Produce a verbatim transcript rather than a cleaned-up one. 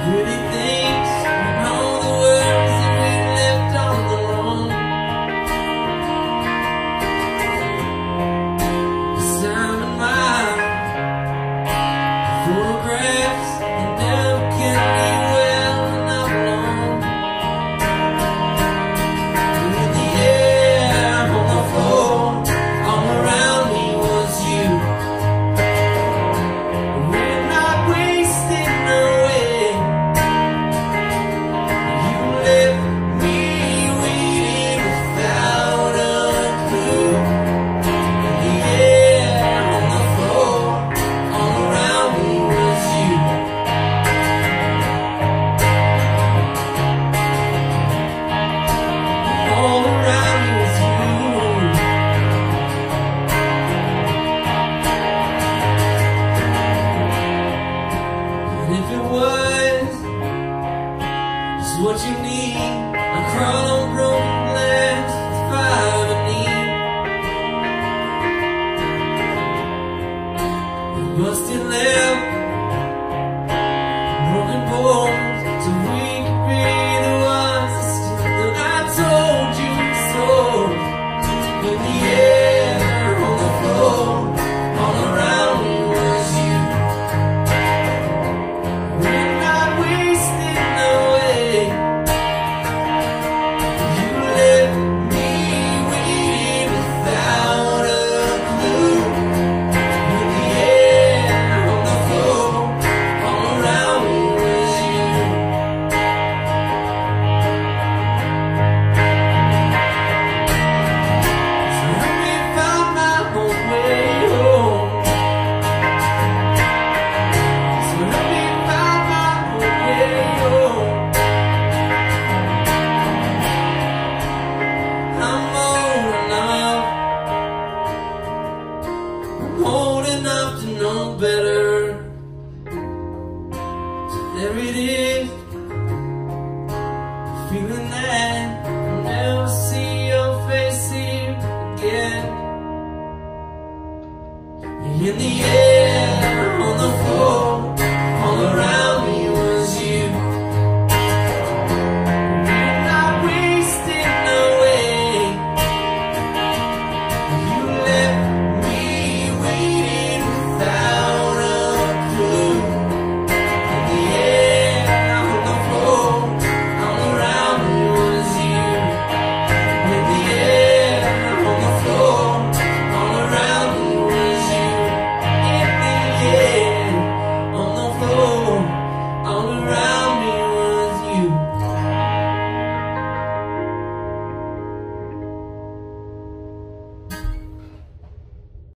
Pretty things and all the words that we left on the lawn. This time in my photographs that never can be well enough alone. In the air, on the floor, all around me was you. We're not wasting away. You left me waiting without a clue. In the air, on the floor, all around me was you. All around me was you. And if it was just what you need, I crawl on broken glass with fire beneath. We busted left broken bones so we could be the ones that still that I told you so. In the air, on the floor, all around me was you. We're not wasting away. You left me waiting without a clue. In the air, on the floor, all around me was you. So help me find my own way home. So help me find my own way home. I'm old enough, I'm old enough to know better. So there it is, feeling that I'll never see your face here again. In the air.